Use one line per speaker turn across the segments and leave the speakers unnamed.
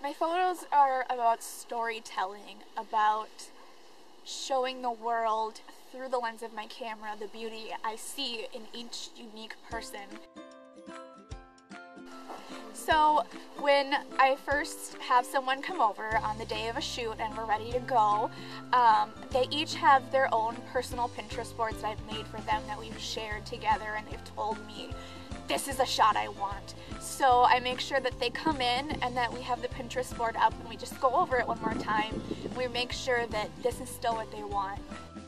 My photos are about storytelling, about showing the world through the lens of my camera the beauty I see in each unique person. So when I first have someone come over on the day of a shoot and we're ready to go, they each have their own personal Pinterest boards that I've made for them that we've shared together, and they've told me, this is a shot I want. So I make sure that they come in and that we have the Pinterest board up and we just go over it one more time. We make sure that this is still what they want.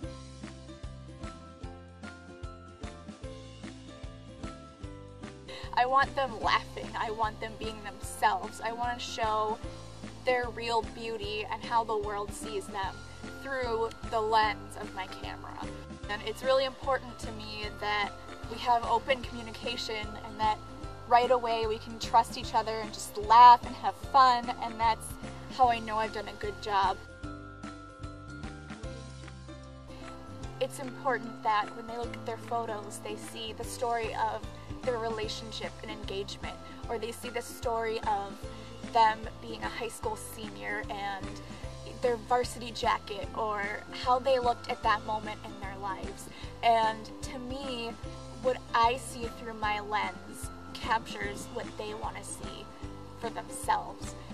I want them laughing, I want them being themselves. I want to show their real beauty and how the world sees them through the lens of my camera. And it's really important to me that we have open communication and that right away we can trust each other and just laugh and have fun, and that's how I know I've done a good job. It's important that when they look at their photos, they see the story of their relationship and engagement, or they see the story of them being a high school senior and their varsity jacket, or how they looked at that moment in their lives. And to me, what I see through my lens captures what they want to see for themselves.